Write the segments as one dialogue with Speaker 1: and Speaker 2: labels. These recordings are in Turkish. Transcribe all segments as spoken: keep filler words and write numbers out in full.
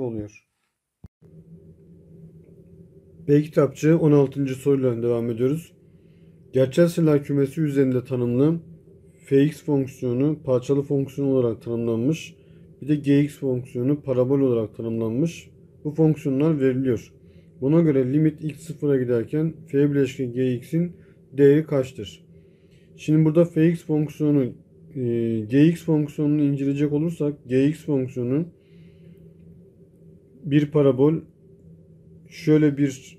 Speaker 1: şıkkı oluyor. B kitapçı on altıncı soruyla devam ediyoruz. Gerçel sayılar kümesi üzerinde tanımlı fx fonksiyonu parçalı fonksiyon olarak tanımlanmış. Bir de gx fonksiyonu parabol olarak tanımlanmış. Bu fonksiyonlar veriliyor. Buna göre limit x sıfıra giderken f bileşke gx'in değeri kaçtır? Şimdi burada fx fonksiyonu e, gx fonksiyonunu inceleyecek olursak gx fonksiyonu bir parabol, şöyle bir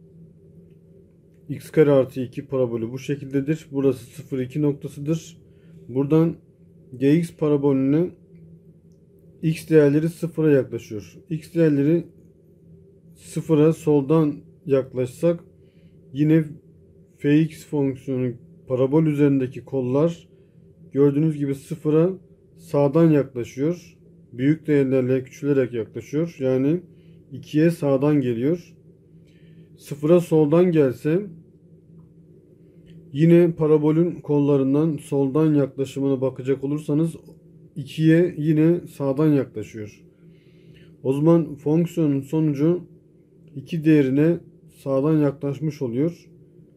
Speaker 1: x kare artı iki parabolü bu şekildedir. Burası sıfır iki noktasıdır. Buradan gx parabolüne x değerleri sıfıra yaklaşıyor. X değerleri sıfıra soldan yaklaşsak yine fx fonksiyonu parabol üzerindeki kollar gördüğünüz gibi sıfıra sağdan yaklaşıyor. Büyük değerlerle küçülerek yaklaşıyor. Yani ikiye sağdan geliyor. Sıfıra soldan gelse yine parabolün kollarından soldan yaklaşımına bakacak olursanız ikiye yine sağdan yaklaşıyor. O zaman fonksiyonun sonucu iki değerine sağdan yaklaşmış oluyor.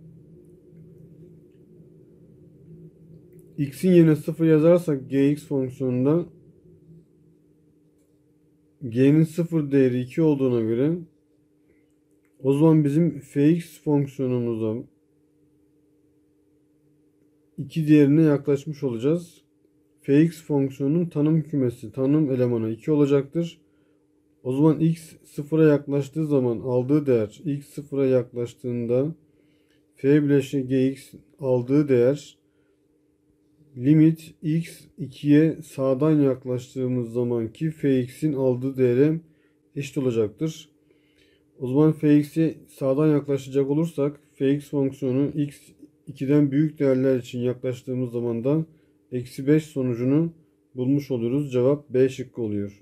Speaker 1: X'in yerine sıfır yazarsak gx fonksiyonunda g'nin sıfır değeri iki olduğuna göre o zaman bizim fx fonksiyonumuza iki değerine yaklaşmış olacağız. Fx fonksiyonunun tanım kümesi, tanım elemanı iki olacaktır. O zaman x sıfıra yaklaştığı zaman aldığı değer, x sıfıra yaklaştığında f bileşke gx aldığı değer limit x ikiye sağdan yaklaştığımız zamanki fx'in aldığı değere eşit olacaktır. O zaman fx'e sağdan yaklaşacak olursak fx fonksiyonu x ikiden büyük değerler için yaklaştığımız zaman da eksi beş sonucunu bulmuş oluyoruz. Cevap B şıkkı oluyor.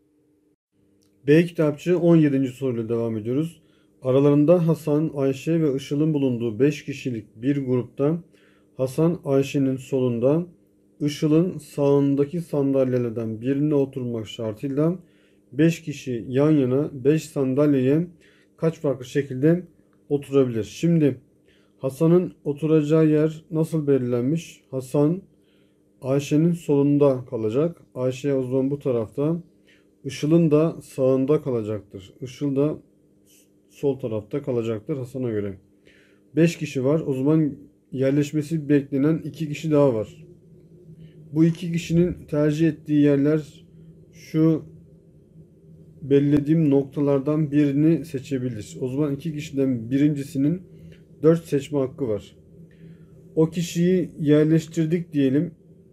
Speaker 1: B kitapçı on yedinci soruyla devam ediyoruz. Aralarında Hasan, Ayşe ve Işıl'ın bulunduğu beş kişilik bir grupta Hasan Ayşe'nin solunda, Işıl'ın sağındaki sandalyelerden birine oturmak şartıyla beş kişi yan yana beş sandalyeye kaç farklı şekilde oturabilir? Şimdi Hasan'ın oturacağı yer nasıl belirlenmiş? Hasan Ayşe'nin solunda kalacak. Ayşe o zaman bu tarafta. Işıl'ın da sağında kalacaktır. Işıl da sol tarafta kalacaktır Hasan'a göre. beş kişi var. O zaman yerleşmesi beklenen iki kişi daha var. Bu iki kişinin tercih ettiği yerler şu belirlediğim noktalardan birini seçebilir. O zaman iki kişiden birincisinin dört seçme hakkı var. O kişiyi yerleştirdik diyelim.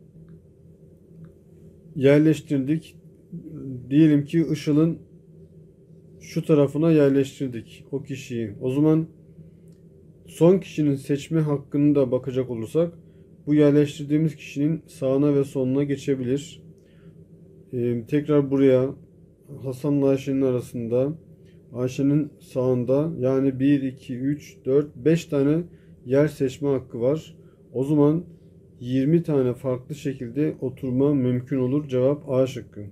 Speaker 1: Yerleştirdik. Diyelim ki Işıl'ın şu tarafına yerleştirdik o kişiyi. O zaman son kişinin seçme hakkını da bakacak olursak bu yerleştirdiğimiz kişinin sağına ve soluna geçebilir. Ee, tekrar buraya Hasan'la Ayşe'nin arasında, Ayşe'nin sağında, yani bir, iki, üç, dört, beş tane yer seçme hakkı var. O zaman yirmi tane farklı şekilde oturma mümkün olur. Cevap A şıkkı.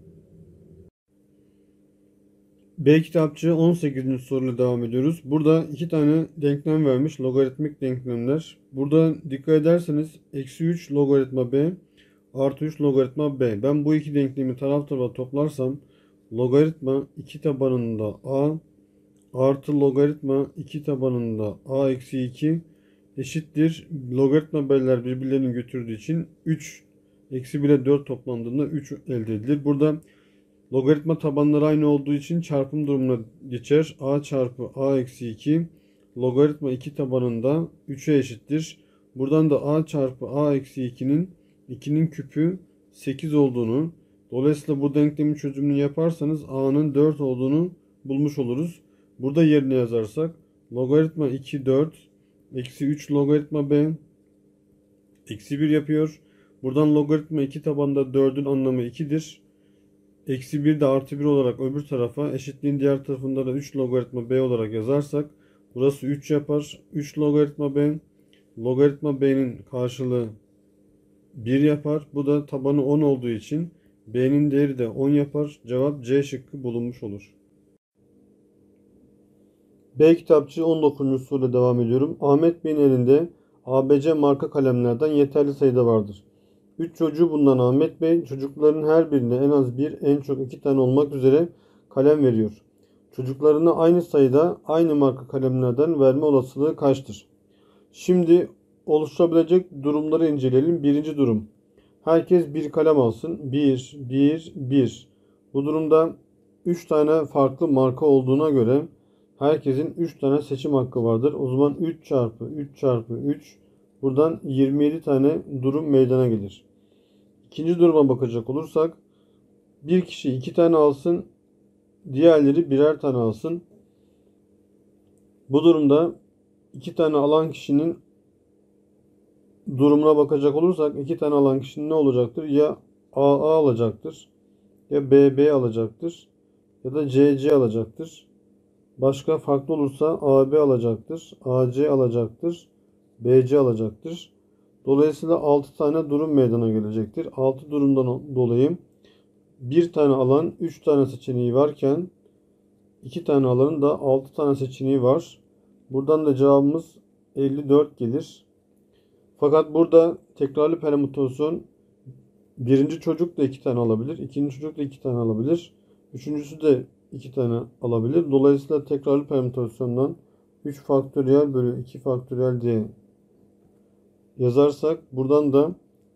Speaker 1: B kitapçı on sekizinci soruyla devam ediyoruz. Burada iki tane denklem vermiş. Logaritmik denklemler. Burada dikkat ederseniz eksi üç logaritma b artı üç logaritma b. Ben bu iki denklemi taraf tarafa toplarsam logaritma iki tabanında a artı logaritma iki tabanında a eksi iki eşittir. Logaritma b'ler birbirlerini götürdüğü için üç eksi bir ile dört toplandığında üç elde edilir. Burada logaritma tabanları aynı olduğu için çarpım durumuna geçer. A çarpı a eksi iki logaritma iki tabanında üçe eşittir. Buradan da a çarpı a eksi ikinin ikinin küpü sekiz olduğunu, dolayısıyla bu denklemin çözümünü yaparsanız a'nın dört olduğunu bulmuş oluruz. Burada yerine yazarsak logaritma iki dört eksi üç logaritma b eksi bir yapıyor. Buradan logaritma iki tabanında dördün anlamı ikidir. Eksi bir de artı bir olarak öbür tarafa, eşitliğin diğer tarafında da üç logaritma b olarak yazarsak burası üç yapar. üç logaritma b, logaritma b'nin karşılığı bir yapar. Bu da tabanı on olduğu için b'nin değeri de on yapar. Cevap C şıkkı bulunmuş olur. B kitapçı on dokuzuncu soruyla devam ediyorum. Ahmet Bey'in elinde A B C marka kalemlerden yeterli sayıda vardır. Üç çocuğu bulunan Ahmet Bey çocukların her birine en az bir, en çok iki tane olmak üzere kalem veriyor. Çocuklarına aynı sayıda aynı marka kalemlerden verme olasılığı kaçtır? Şimdi oluşabilecek durumları inceleyelim. Birinci durum. Herkes bir kalem alsın. bir, bir, bir. Bu durumda üç tane farklı marka olduğuna göre herkesin üç tane seçim hakkı vardır. O zaman üç çarpı üç çarpı üç, buradan yirmi yedi tane durum meydana gelir. İkinci duruma bakacak olursak bir kişi iki tane alsın, diğerleri birer tane alsın. Bu durumda iki tane alan kişinin durumuna bakacak olursak iki tane alan kişinin ne olacaktır? Ya A A alacaktır, ya B B alacaktır, ya da C C alacaktır. Başka farklı olursa A B alacaktır, A C alacaktır, B C alacaktır. Dolayısıyla altı tane durum meydana gelecektir. altı durumdan dolayı bir tane alan üç tane seçeneği varken iki tane alanın da altı tane seçeneği var. Buradan da cevabımız elli dört gelir. Fakat burada tekrarlı permütasyon, birinci çocuk da iki tane alabilir, ikinci çocuk da iki tane alabilir, üçüncüsü de iki tane alabilir. Dolayısıyla tekrarlı permütasyondan üç faktöriyel bölü iki faktöriyel diye yazarsak buradan da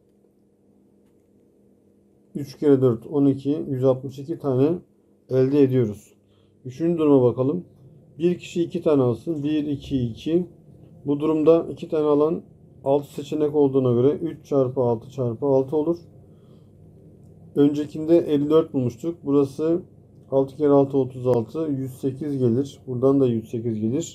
Speaker 1: üç kere dört on iki, yüz altmış iki tane elde ediyoruz. Üçüncü duruma bakalım. Bir kişi iki tane alsın. bir, iki, iki. Bu durumda iki tane alan altı seçenek olduğuna göre üç çarpı altı çarpı altı olur. Öncekinde elli dört bulmuştuk. Burası altı kere altı otuz altı. yüz sekiz gelir. Buradan da yüz sekiz gelir.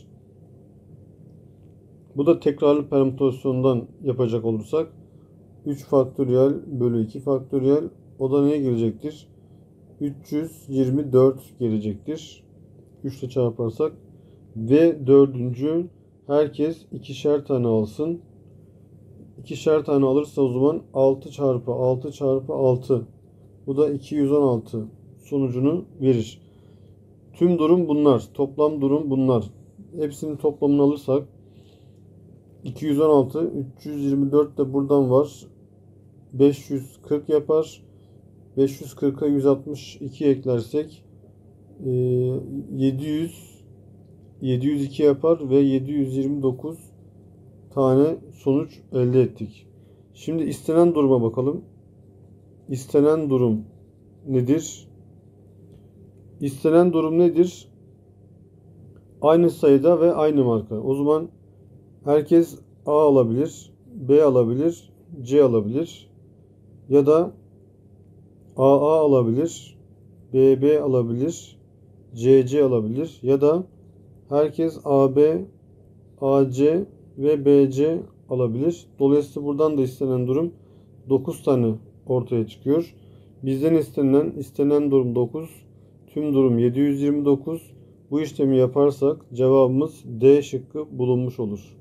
Speaker 1: Bu da tekrarlı permütasyondan yapacak olursak üç faktöriyel bölü iki faktöriyel, o da neye gelecektir? üç yüz yirmi dört gelecektir. üç ile çarparsak. Ve dördüncü, herkes ikişer tane alsın. İkişer tane alırsa o zaman altı çarpı altı çarpı altı. Bu da iki yüz on altı sonucunu verir. Tüm durum bunlar. Toplam durum bunlar. Hepsinin toplamını alırsak iki yüz on altı, üç yüz yirmi dört de buradan var. beş yüz kırk yapar. beş yüz kırka yüz altmış iki eklersek yedi yüz yedi yüz iki yapar ve yedi yüz yirmi dokuz tane sonuç elde ettik. Şimdi istenen duruma bakalım. İstenen durum nedir? İstenen durum nedir? Aynı sayıda ve aynı marka. O zaman herkes A alabilir, B alabilir, C alabilir. Ya da A A alabilir, B B alabilir, C C alabilir. Ya da herkes A B, A C ve B C alabilir. Dolayısıyla buradan da istenen durum dokuz tane ortaya çıkıyor. Bizden istenilen istenen durum dokuz. Tüm durum yedi yüz yirmi dokuz. Bu işlemi yaparsak cevabımız D şıkkı bulunmuş olur.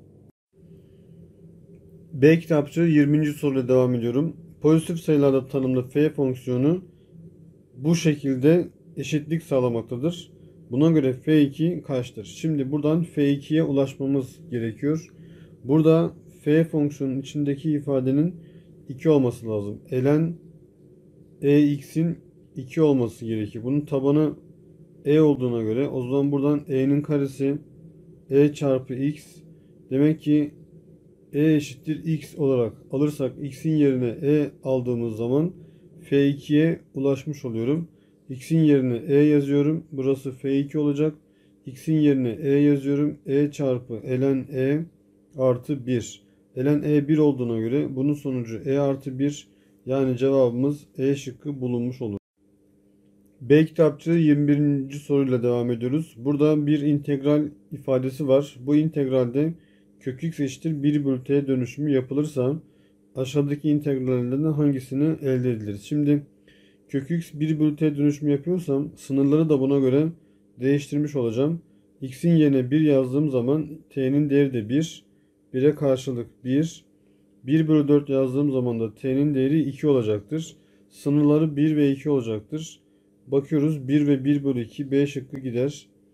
Speaker 1: B kitapçı yirminci soruyla devam ediyorum. Pozitif sayılarda tanımlı f fonksiyonu bu şekilde eşitlik sağlamaktadır. Buna göre f iki kaçtır? Şimdi buradan f ikiye ulaşmamız gerekiyor. Burada f fonksiyonun içindeki ifadenin iki olması lazım. Ln ex'in iki olması gerekiyor. Bunun tabanı e olduğuna göre o zaman buradan e'nin karesi e çarpı x, demek ki e eşittir x olarak alırsak x'in yerine e aldığımız zaman f ikiye ulaşmış oluyorum. X'in yerine e yazıyorum. Burası f iki olacak. X'in yerine e yazıyorum. E çarpı ln e artı bir. Ln e bir olduğuna göre bunun sonucu e artı bir, yani cevabımız E şıkkı bulunmuş olur. B kitapçı yirmi birinci soruyla devam ediyoruz. Burada bir integral ifadesi var. Bu integralde kök x eşittir bir bölü t dönüşümü yapılırsa aşağıdaki integrallerden hangisini elde edilir? Şimdi kök x bir bölü t dönüşümü yapıyorsam sınırları da buna göre değiştirmiş olacağım. X'in yerine bir yazdığım zaman t'nin değeri de bir. bire karşılık bir. bir bölü dört yazdığım zaman da t'nin değeri iki olacaktır. Sınırları bir ve iki olacaktır. Bakıyoruz, bir ve bir bölü iki, B şıkkı gider.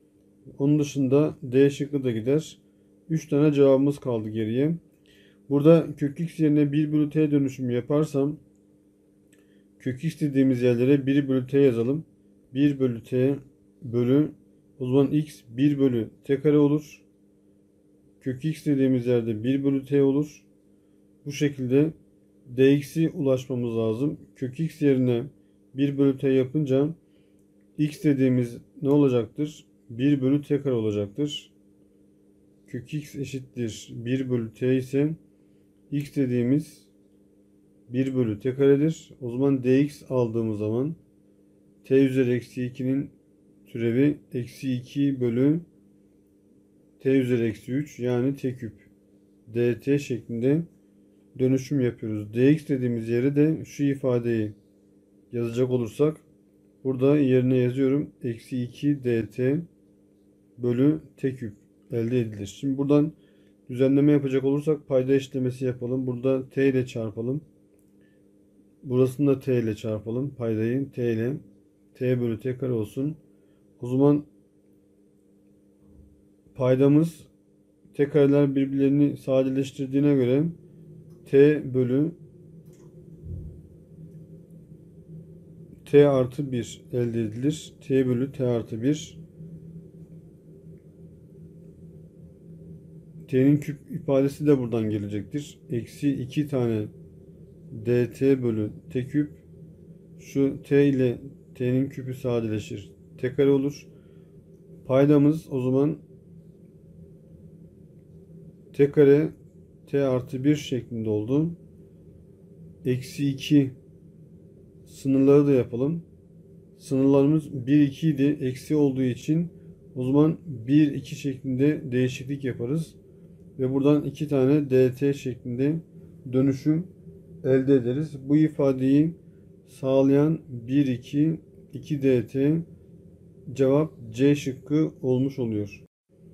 Speaker 1: Onun dışında D şıkkı da gider. üç tane cevabımız kaldı geriye. Burada kök x yerine bir bölü t dönüşümü yaparsam kök x dediğimiz yerlere bir bölü t yazalım. bir bölü t bölü, o zaman x bir bölü t kare olur. Kök x dediğimiz yerde bir bölü t olur. Bu şekilde dx'i ulaşmamız lazım. Kök x yerine bir bölü t yapınca x dediğimiz ne olacaktır? bir bölü t kare olacaktır. Kök x eşittir bir bölü t ise x dediğimiz bir bölü t karedir. O zaman dx aldığımız zaman t üzeri eksi ikinin türevi eksi iki bölü t üzeri eksi üç, yani t küp dt şeklinde dönüşüm yapıyoruz. Dx dediğimiz yere de şu ifadeyi yazacak olursak burada yerine yazıyorum. Eksi iki dt bölü t küp elde edilir. Şimdi buradan düzenleme yapacak olursak payda eşitlemesi yapalım. Burada t ile çarpalım. Burasını da t ile çarpalım. Paydayı t ile. T bölü t kare olsun. O zaman paydamız t kareler birbirlerini sadeleştirdiğine göre t bölü t artı bir elde edilir. T bölü t artı bir. T'nin küp ifadesi de buradan gelecektir. Eksi iki tane dt bölü t küp. Şu t ile t'nin küpü sadeleşir. T kare olur. Paydamız o zaman t kare t artı bir şeklinde oldu. Eksi iki sınırları da yapalım. Sınırlarımız bir iki idi. Eksi olduğu için o zaman bir iki şeklinde değişiklik yaparız. Ve buradan iki tane dt şeklinde dönüşüm elde ederiz. Bu ifadeyi sağlayan bir iki iki dt, cevap C şıkkı olmuş oluyor.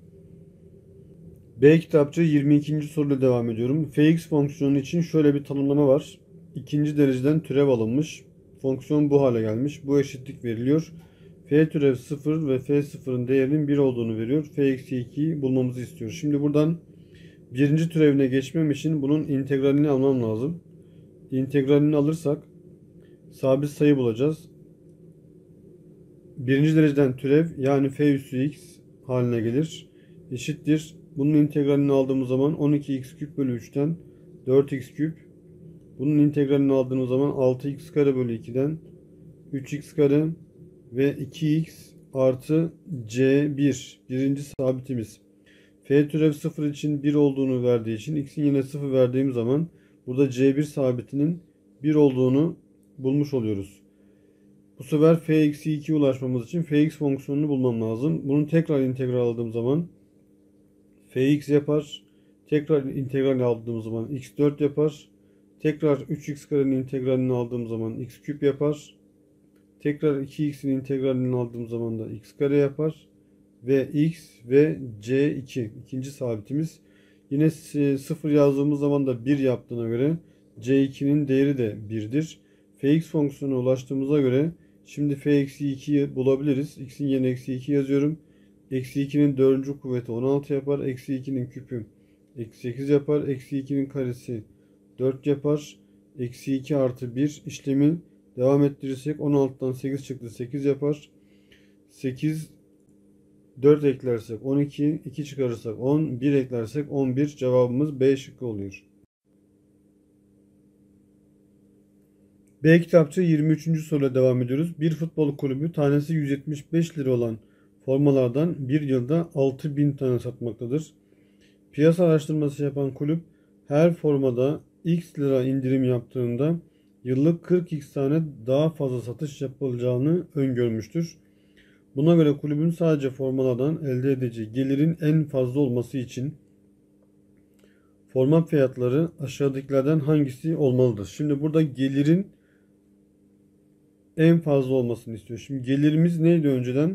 Speaker 1: B kitapçı yirmi ikinci soruyla devam ediyorum. Fx fonksiyonu için şöyle bir tanımlama var. İkinci dereceden türev alınmış. Fonksiyon bu hale gelmiş. Bu eşitlik veriliyor. F türev sıfır ve F sıfırın değerinin bir olduğunu veriyor. F eksi ikiyi bulmamızı istiyor. Şimdi buradan birinci türevine geçmem için bunun integralini almam lazım. İntegralini alırsak sabit sayı bulacağız. Birinci dereceden türev, yani f üssü x haline gelir. Eşittir. Bunun integralini aldığımız zaman on iki x küp bölü üçten dört x küp. Bunun integralini aldığımız zaman altı x kare bölü ikiden üç x kare ve iki x artı c bir. Birinci sabitimiz. F türev sıfır için bir olduğunu verdiği için x'in yine sıfır verdiğim zaman burada c bir sabitinin bir olduğunu bulmuş oluyoruz. Bu sefer f eksi ikiye ulaşmamız için fx fonksiyonunu bulmam lazım. Bunu tekrar integral aldığım zaman fx yapar. Tekrar integral aldığım zaman x dört yapar. Tekrar üç x karenin integralini aldığım zaman x küp yapar. Tekrar iki x'in integralini aldığım zaman da x kare yapar. Ve x ve c iki ikinci sabitimiz. Yine sıfır yazdığımız zaman da bir yaptığına göre c ikinin değeri de birdir. Fx fonksiyonuna ulaştığımıza göre şimdi f eksi ikiyi bulabiliriz. X'in yerine eksi iki yazıyorum. Eksi ikinin dördüncü kuvveti on altı yapar. Eksi ikinin küpü eksi sekiz yapar. Eksi ikinin karesi dört yapar. Eksi iki artı bir işlemi devam ettirirsek on altıdan sekiz çıktı. sekiz yapar. sekiz, dört eklersek on iki, iki çıkarırsak on, bir eklersek on bir. Cevabımız B şıkkı oluyor. B kitapçı yirmi üçüncü soruyla devam ediyoruz. Bir futbol kulübü tanesi yüz yetmiş beş lira olan formalardan bir yılda altı bin tane satmaktadır. Piyasa araştırması yapan kulüp her formada x lira indirim yaptığında yıllık kırk x tane daha fazla satış yapılacağını öngörmüştür. Buna göre kulübün sadece formalardan elde edeceği gelirin en fazla olması için forma fiyatları aşağıdakilerden hangisi olmalıdır? Şimdi burada gelirin en fazla olmasını istiyor. Şimdi gelirimiz neydi önceden?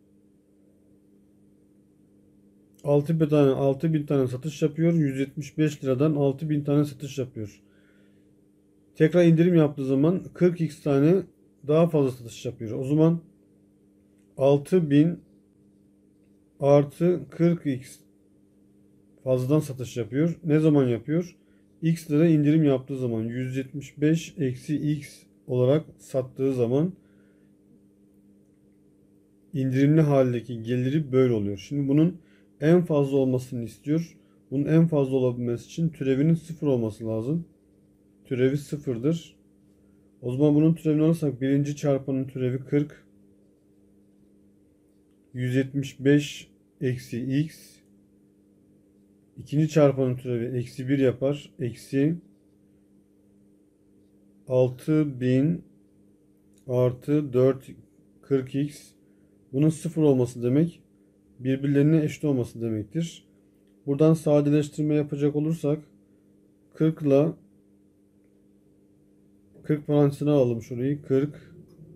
Speaker 1: altı bin tane altı bin tane satış yapıyor. yüz yetmiş beş liradan altı bin tane satış yapıyor. Tekrar indirim yaptığı zaman kırk x tane daha fazla satış yapıyor. O zaman altı bin artı kırk x fazladan satış yapıyor. Ne zaman yapıyor? X lira indirim yaptığı zaman, yüz yetmiş beş eksi x olarak sattığı zaman indirimli haldeki geliri böyle oluyor. Şimdi bunun en fazla olmasını istiyor. Bunun en fazla olabilmesi için türevinin sıfır olması lazım. Türevi sıfırdır. O zaman bunun türevini alırsak birinci çarpanın türevi kırk. yüz yetmiş beş eksi x. İkinci çarpanın türevi eksi bir yapar. Eksi altı bin artı dört kırk x. Bunun sıfır olması demek birbirlerine eşit olması demektir. Buradan sadeleştirme yapacak olursak kırk ile kırk parantezine alalım şurayı. kırk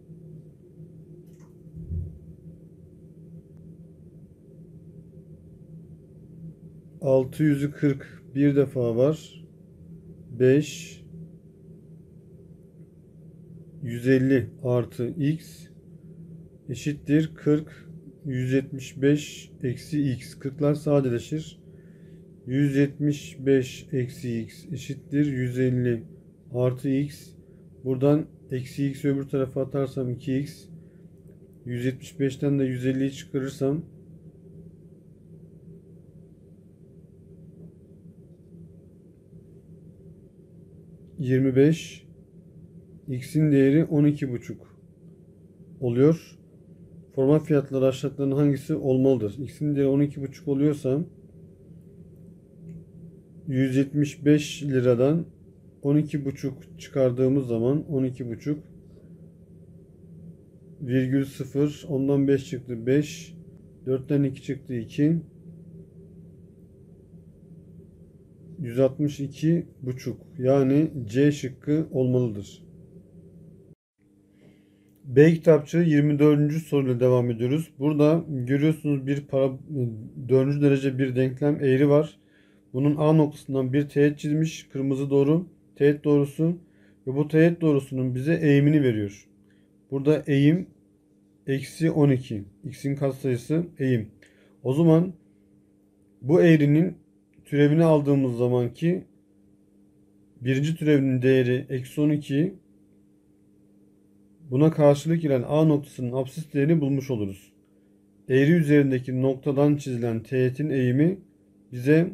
Speaker 1: altı yüzü kırk bir defa var. beş yüz elli artı x eşittir kırk yüz yetmiş beş eksi x. kırklar sadeleşir. yüz yetmiş beş eksi x eşittir yüz elli artı x. Buradan eksi x öbür tarafa atarsam iki x. yüz yetmiş beşten de yüz elliyi çıkarırsam yirmi beş, x'in değeri on iki buçuk oluyor. Formal fiyatları aşağıdakilerin hangisi olmalıdır? X'in değeri on iki buçuk oluyorsa yüz yetmiş beş liradan on iki buçuk çıkardığımız zaman on iki buçuk virgül sıfır, ondan beş çıktı beş, dörtten iki çıktı iki, yüz altmış iki buçuk, yani C şıkkı olmalıdır. B kitapçığı yirmi dördüncü soruyla devam ediyoruz. Burada görüyorsunuz bir para dördüncü derece bir denklem eğri var. Bunun A noktasından bir teğet çizmiş. Kırmızı doğru. Teğet doğrusu. Ve bu teğet doğrusunun bize eğimini veriyor. Burada eğim eksi on iki. X'in katsayısı eğim. O zaman bu eğrinin türevini aldığımız zamanki birinci türevinin değeri eksi on iki. Buna karşılık gelen A noktasının apsis değerini bulmuş oluruz. Eğri üzerindeki noktadan çizilen teğetin eğimi bize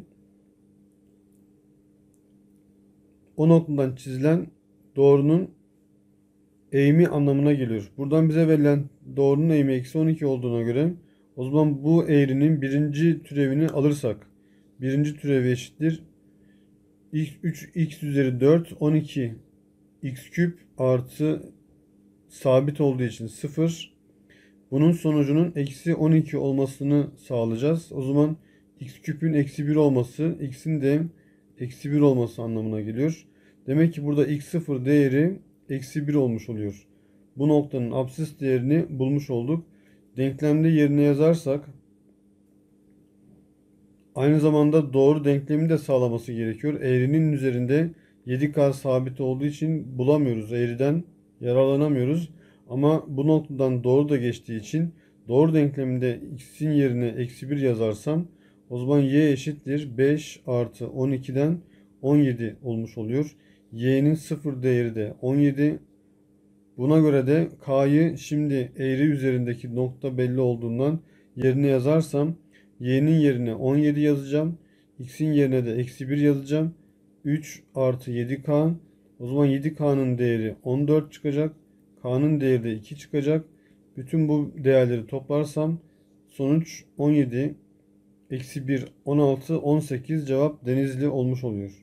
Speaker 1: o noktadan çizilen doğrunun eğimi anlamına geliyor. Buradan bize verilen doğrunun eğimi eksi on iki olduğuna göre o zaman bu eğrinin birinci türevini alırsak birinci türevi eşittir üç x üzeri dört, on iki x küp artı sabit olduğu için sıfır. Bunun sonucunun eksi on iki olmasını sağlayacağız. O zaman x küpün eksi bir olması, x'in de eksi bir olması anlamına geliyor. Demek ki burada x sıfır değeri eksi bir olmuş oluyor. Bu noktanın apsis değerini bulmuş olduk. Denklemde yerine yazarsak aynı zamanda doğru denklemi de sağlaması gerekiyor. Eğrinin üzerinde yedi k sabit olduğu için bulamıyoruz. Eğriden yararlanamıyoruz. Ama bu noktadan doğru da geçtiği için doğru denkleminde x'in yerine eksi bir yazarsam o zaman y eşittir beş artı on iki'den on yedi olmuş oluyor. Y'nin sıfır değeri de on yedi. Buna göre de k'yı şimdi eğri üzerindeki nokta belli olduğundan yerine yazarsam y'nin yerine on yedi yazacağım. X'in yerine de eksi bir yazacağım. üç artı yedi k. O zaman yedi k'nın değeri on dört çıkacak. K'nın değeri de iki çıkacak. Bütün bu değerleri toplarsam sonuç on yedi, eksi bir, on altı, on sekiz, cevap Denizli olmuş oluyor.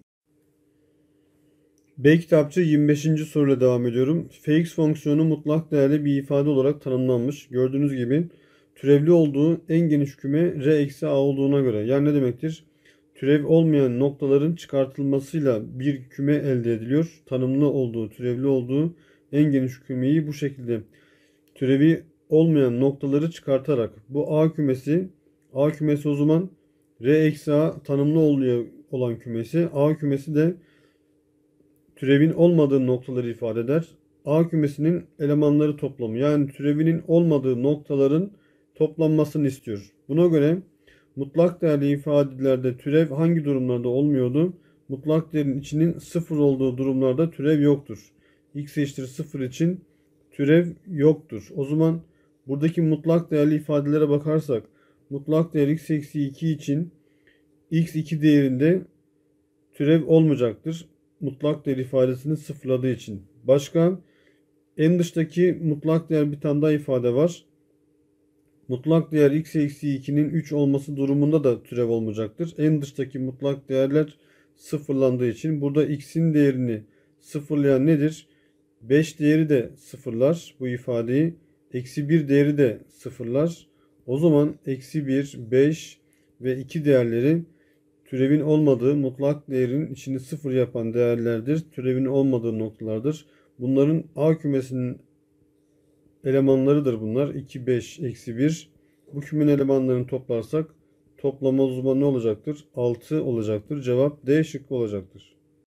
Speaker 1: B kitapçı yirmi beşinci soruyla devam ediyorum. Fx fonksiyonu mutlak değerli bir ifade olarak tanımlanmış. Gördüğünüz gibi türevli olduğu en geniş küme r eksi a olduğuna göre. Yani ne demektir? Türev olmayan noktaların çıkartılmasıyla bir küme elde ediliyor. Tanımlı olduğu, türevli olduğu en geniş kümeyi bu şekilde türevi olmayan noktaları çıkartarak bu A kümesi A kümesi o zaman R eksi A tanımlı oluyor olan kümesi. A kümesi de türevin olmadığı noktaları ifade eder. A kümesinin elemanları toplamı, yani türevinin olmadığı noktaların toplanmasını istiyor. Buna göre mutlak değerli ifadelerde türev hangi durumlarda olmuyordu? Mutlak değerin içinin sıfır olduğu durumlarda türev yoktur. X eşittir sıfır için türev yoktur. O zaman buradaki mutlak değerli ifadelere bakarsak mutlak değer x eksi iki için x iki değerinde türev olmayacaktır. Mutlak değer ifadesini sıfırladığı için. Başka en dıştaki mutlak değer bir tane daha ifade var. Mutlak değer x eksi ikinin üç olması durumunda da türev olmayacaktır. En dıştaki mutlak değerler sıfırlandığı için burada x'in değerini sıfırlayan nedir? beş değeri de sıfırlar bu ifadeyi. Eksi bir değeri de sıfırlar. O zaman eksi bir, beş ve iki değerleri türevin olmadığı mutlak değerin içini sıfır yapan değerlerdir. Türevin olmadığı noktalardır. Bunların A kümesinin elemanlarıdır bunlar. iki, beş, eksi bir. Bu kümenin elemanlarını toplarsak toplama o zaman ne olacaktır? altı olacaktır. Cevap D şıkkı olacaktır.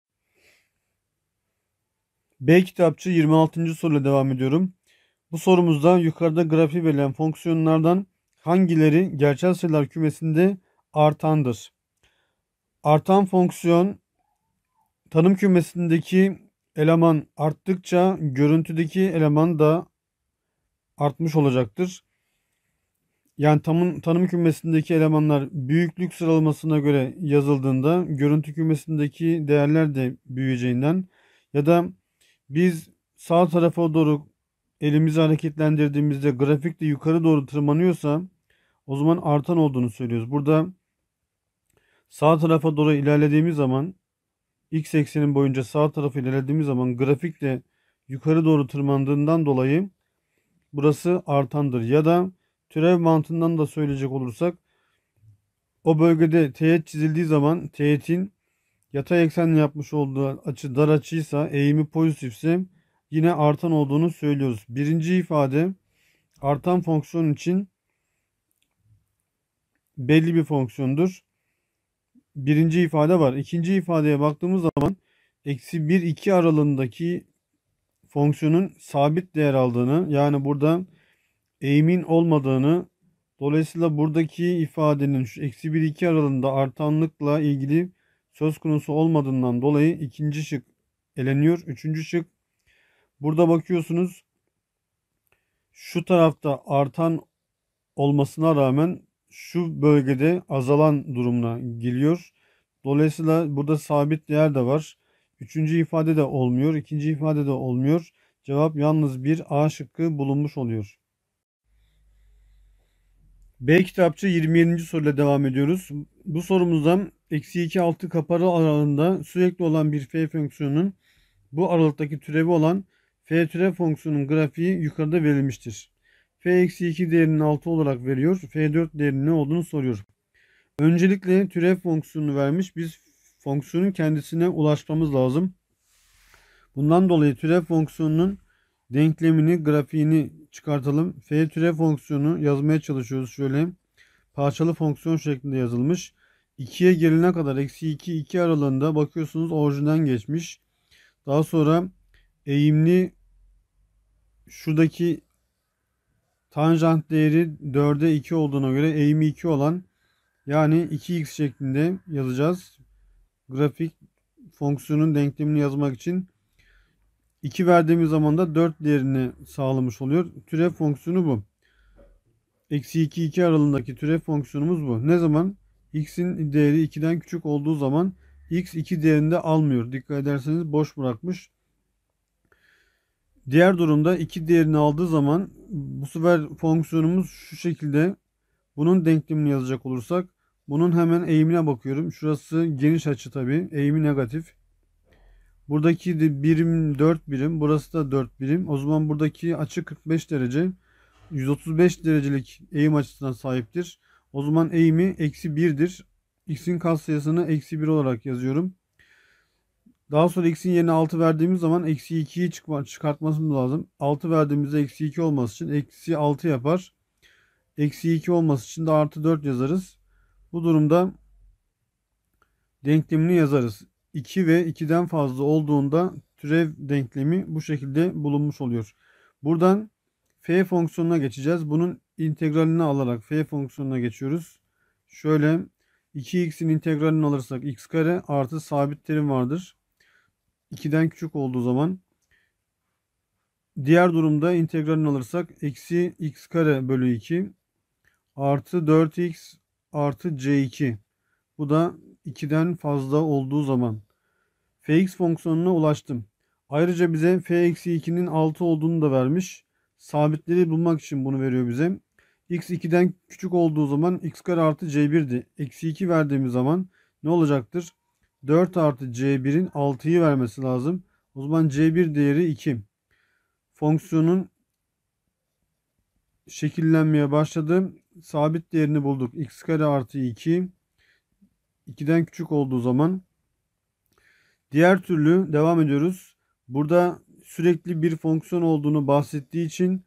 Speaker 1: B kitapçı yirmi altıncı soruyla devam ediyorum. Bu sorumuzda yukarıda grafiği verilen fonksiyonlardan hangileri gerçel sayılar kümesinde artandır? Artan fonksiyon tanım kümesindeki eleman arttıkça görüntüdeki eleman da artmış olacaktır. Yani tanım, tanım kümesindeki elemanlar büyüklük sıralamasına göre yazıldığında görüntü kümesindeki değerler de büyüyeceğinden ya da biz sağ tarafa doğru elimizi hareketlendirdiğimizde grafik de yukarı doğru tırmanıyorsa o zaman artan olduğunu söylüyoruz. Burada sağ tarafa doğru ilerlediğimiz zaman x eksenin boyunca sağ tarafa ilerlediğimiz zaman grafik de yukarı doğru tırmandığından dolayı burası artandır. Ya da türev mantığından da söyleyecek olursak o bölgede teğet çizildiği zaman teğetin yatay eksenle yapmış olduğu açı dar açıysa, eğimi pozitifse yine artan olduğunu söylüyoruz. Birinci ifade artan fonksiyon için belli bir fonksiyondur. Birinci ifade var. İkinci ifadeye baktığımız zaman eksi bir iki aralığındaki fonksiyonun sabit değer aldığını, yani burada eğimin olmadığını, dolayısıyla buradaki ifadenin şu eksi bir iki aralığında artanlıkla ilgili söz konusu olmadığından dolayı ikinci şık eleniyor. Üçüncü şık, burada bakıyorsunuz şu tarafta artan olmasına rağmen şu bölgede azalan durumuna geliyor. Dolayısıyla burada sabit değer de var. Üçüncü ifade de olmuyor. İkinci ifade de olmuyor. Cevap yalnız bir A şıkkı bulunmuş oluyor. B kitapçı yirmi yedinci soruyla devam ediyoruz. Bu sorumuzda eksi iki altı kapalı aralığında sürekli olan bir f fonksiyonunun bu aralıktaki türevi olan f türev fonksiyonunun grafiği yukarıda verilmiştir. F eksi iki değerinin altı olarak veriyor. F dört değerinin ne olduğunu soruyor. Öncelikle türev fonksiyonunu vermiş. Biz fonksiyonun kendisine ulaşmamız lazım. Bundan dolayı türev fonksiyonunun denklemini, grafiğini çıkartalım. F türev fonksiyonu yazmaya çalışıyoruz. Şöyle parçalı fonksiyon şeklinde yazılmış. ikiye gelene kadar eksi iki iki aralığında bakıyorsunuz orijinden geçmiş. Daha sonra eğimli şuradaki tanjant değeri dörde iki olduğuna göre eğimi iki olan, yani iki x şeklinde yazacağız. Grafik fonksiyonun denklemini yazmak için iki verdiğimiz zaman da dört değerini sağlamış oluyor. Türev fonksiyonu bu. Eksi iki iki aralığındaki türev fonksiyonumuz bu. Ne zaman? X'in değeri ikiden küçük olduğu zaman x iki değerinde almıyor. Dikkat ederseniz boş bırakmış. Diğer durumda iki değerini aldığı zaman bu sefer fonksiyonumuz şu şekilde. Bunun denklemini yazacak olursak bunun hemen eğimine bakıyorum. Şurası geniş açı tabi. Eğimi negatif. Buradaki de birim dört birim. Burası da dört birim. O zaman buradaki açı kırk beş derece. yüz otuz beş derecelik eğim açısına sahiptir. O zaman eğimi eksi birdir. X'in katsayısını eksi bir olarak yazıyorum. Daha sonra x'in yerine altı verdiğimiz zaman eksi ikiyi çıkartmamız lazım. altı verdiğimizde eksi iki olması için eksi altı yapar. Eksi iki olması için de artı dört yazarız. Bu durumda denklemini yazarız. iki ve ikiden fazla olduğunda türev denklemi bu şekilde bulunmuş oluyor. Buradan f fonksiyonuna geçeceğiz. Bunun integralini alarak f fonksiyonuna geçiyoruz. Şöyle iki x'in integralini alırsak x kare artı sabit terim vardır. ikiden küçük olduğu zaman. Diğer durumda integralini alırsak eksi x kare bölü iki artı dört x artı c iki. Bu da ikiden fazla olduğu zaman. Fx fonksiyonuna ulaştım. Ayrıca bize f eksi ikinin altı olduğunu da vermiş. Sabitleri bulmak için bunu veriyor bize. X ikiden küçük olduğu zaman x kare artı c bir'di. Eksi iki verdiğimiz zaman ne olacaktır? dört artı c bir'in altıyı vermesi lazım. O zaman c bir değeri iki. Fonksiyonun şekillenmeye başladı. Sabit değerini bulduk. X kare artı iki. ikiden küçük olduğu zaman. Diğer türlü devam ediyoruz. Burada sürekli bir fonksiyon olduğunu bahsettiği için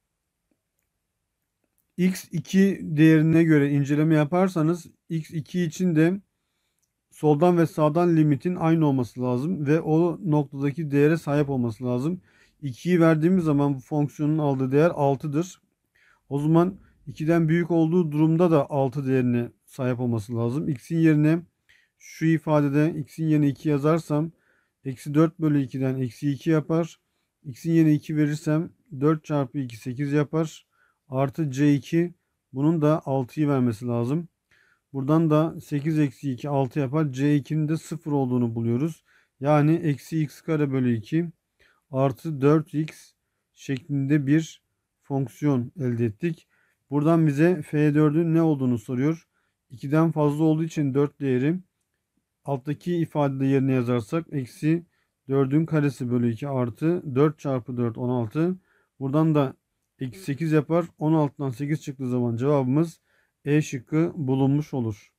Speaker 1: x iki değerine göre inceleme yaparsanız x iki için de soldan ve sağdan limitin aynı olması lazım ve o noktadaki değere sahip olması lazım. ikiyi verdiğimiz zaman bu fonksiyonun aldığı değer altıdır. O zaman ikiden büyük olduğu durumda da altı değerine sahip olması lazım. X'in yerine şu ifadede x'in yerine iki yazarsam eksi dört bölü ikiden eksi iki yapar. X'in yerine iki verirsem dört çarpı iki sekiz yapar. Artı c iki, bunun da altıyı vermesi lazım. Buradan da sekiz eksi iki altı yapar. c ikinin de sıfır olduğunu buluyoruz. Yani eksi x kare bölü iki artı dört x şeklinde bir fonksiyon elde ettik. Buradan bize f dörd'ün ne olduğunu soruyor. ikiden fazla olduğu için dört değeri alttaki ifadede yerine yazarsak eksi dörd'ün karesi bölü iki artı dört çarpı dört on altı. Buradan da eksi sekiz yapar. on altıdan sekiz çıktığı zaman cevabımız E şıkkı bulunmuş olur.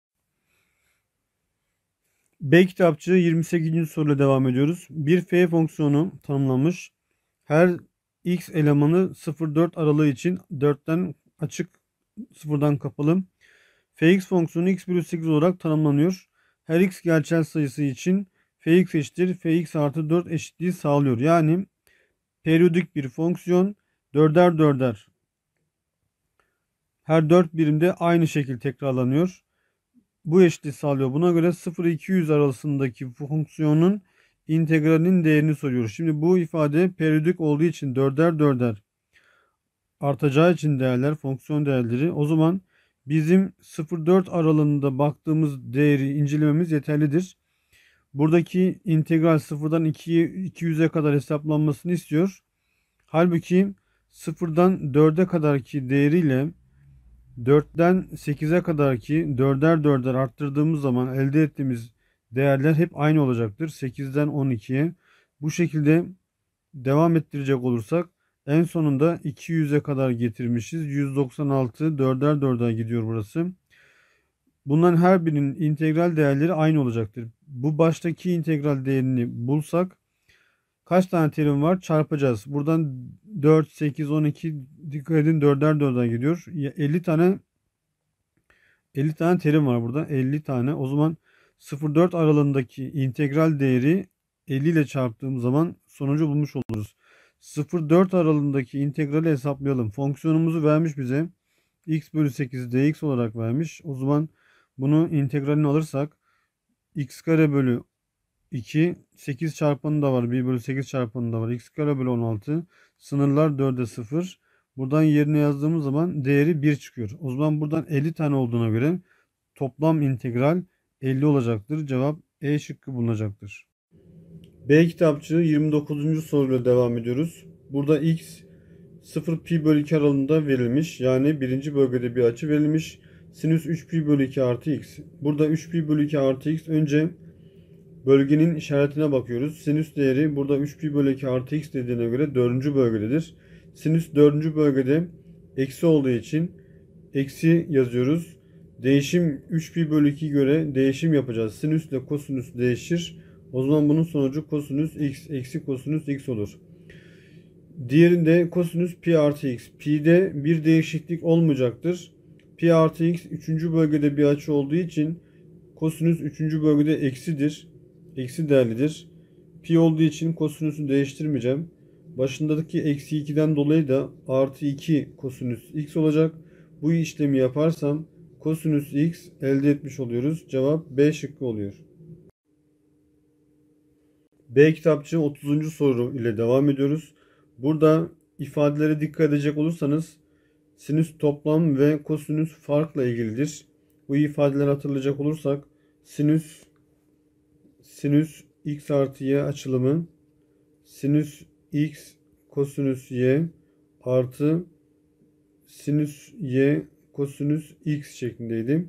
Speaker 1: B kitapçığı yirmi sekizinci soruyla devam ediyoruz. Bir f fonksiyonu tanımlanmış. Her x elemanı sıfır dört aralığı için dörtten açık, sıfırdan kapalı. Fx fonksiyonu x bölü sekiz olarak tanımlanıyor. Her x gerçel sayısı için fx eşittir fx artı dört eşitliği sağlıyor. Yani periyodik bir fonksiyon, dörder dörder her dört birimde aynı şekilde tekrarlanıyor. Bu eşitliği sağlıyor. Buna göre sıfır iki yüz arasındaki fonksiyonun integralinin değerini soruyoruz. Şimdi bu ifade periyodik olduğu için dörder dörder artacağı için değerler, fonksiyon değerleri, o zaman bizim sıfır dört aralığında baktığımız değeri incelememiz yeterlidir. Buradaki integral sıfırdan ikiye iki yüze kadar hesaplanmasını istiyor. Halbuki sıfırdan dörde kadarki değeriyle dörtten sekize kadarki dörder dörder arttırdığımız zaman elde ettiğimiz değerler hep aynı olacaktır. sekizden on ikiye. Bu şekilde devam ettirecek olursak en sonunda iki yüze kadar getirmişiz. yüz doksan altı dörder dörder gidiyor burası. Bunların her birinin integral değerleri aynı olacaktır. Bu baştaki integral değerini bulsak kaç tane terim var? Çarpacağız. Buradan dört, sekiz, on iki, dikkat edin dörder dörder gidiyor. elli tane elli tane terim var burada. elli tane. O zaman sıfır virgül dört aralığındaki integral değeri elli ile çarptığım zaman sonucu bulmuş oluruz. sıfır virgül dört aralığındaki integrali hesaplayalım. Fonksiyonumuzu vermiş bize. X bölü sekiz dx olarak vermiş. O zaman bunu integralini alırsak x kare bölü iki, sekiz çarpanı da var. bir bölü sekiz çarpanı da var. X kare bölü on altı. Sınırlar dörde sıfır. Buradan yerine yazdığımız zaman değeri bir çıkıyor. O zaman buradan elli tane olduğuna göre toplam integral elli olacaktır. Cevap E şıkkı bulunacaktır. B kitapçığı yirmi dokuzuncu soruyla devam ediyoruz. Burada x sıfır pi bölü iki aralığında verilmiş. Yani birinci bölgede bir açı verilmiş. Sinüs üç pi bölü iki artı x. Burada üç pi bölü iki artı x. Önce bölgenin işaretine bakıyoruz. Sinüs değeri burada üç pi bölü iki artı x dediğine göre dördüncü bölgededir. Sinüs dördüncü bölgede eksi olduğu için eksi yazıyoruz. Değişim üç pi bölü iki göre değişim yapacağız. Sinüs ile kosinüs değişir. O zaman bunun sonucu kosinüs x eksi kosinüs x olur. Diğerinde kosinüs pi artı x. Pi'de bir değişiklik olmayacaktır. Pi artı x üçüncü bölgede bir açı olduğu için kosinüs üçüncü bölgede eksidir. Eksi değerlidir. Pi olduğu için kosinüsü değiştirmeyeceğim. Başındaki eksi ikiden dolayı da artı iki kosinüs x olacak. Bu işlemi yaparsam kosinüs x elde etmiş oluyoruz. Cevap B şıkkı oluyor. B kitapçı otuzuncu soru ile devam ediyoruz. Burada ifadelere dikkat edecek olursanız sinüs toplam ve kosinüs farkla ilgilidir. Bu ifadeleri hatırlayacak olursak sinüs sinüs x artı y açılımı sinüs x kosinüs y artı sinüs y kosinüs x şeklindeydi.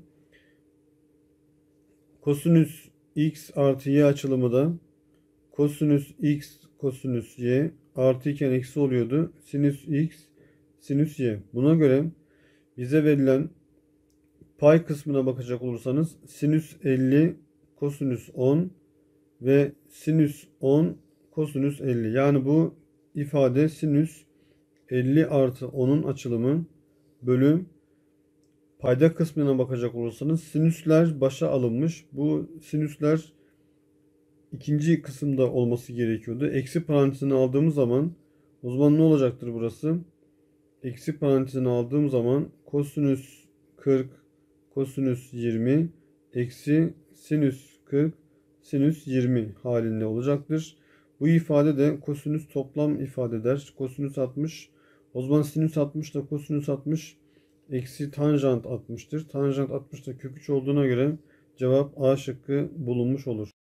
Speaker 1: Kosinüs x artı y açılımı da kosinüs x kosinüs y artı iken eksi oluyordu. Sinüs x sinüs y. Buna göre bize verilen pay kısmına bakacak olursanız sinüs elli kosinüs on ve sinüs on kosinüs elli. Yani bu ifade sinüs elli artı onun açılımı bölü payda kısmına bakacak olursanız sinüsler başa alınmış. Bu sinüsler ikinci kısımda olması gerekiyordu. Eksi parantezini aldığımız zaman o zaman ne olacaktır burası? Eksi parantezini aldığım zaman kosinüs kırk kosinüs yirmi eksi sinüs kırk sinüs yirmi halinde olacaktır. Bu ifade de kosinüs toplam ifade eder. Kosinüs altmış. O zaman sinüs altmış da kosinüs altmış eksi tanjant altmıştır. Tanjant altmış da kök üç olduğuna göre cevap A şıkkı bulunmuş olur.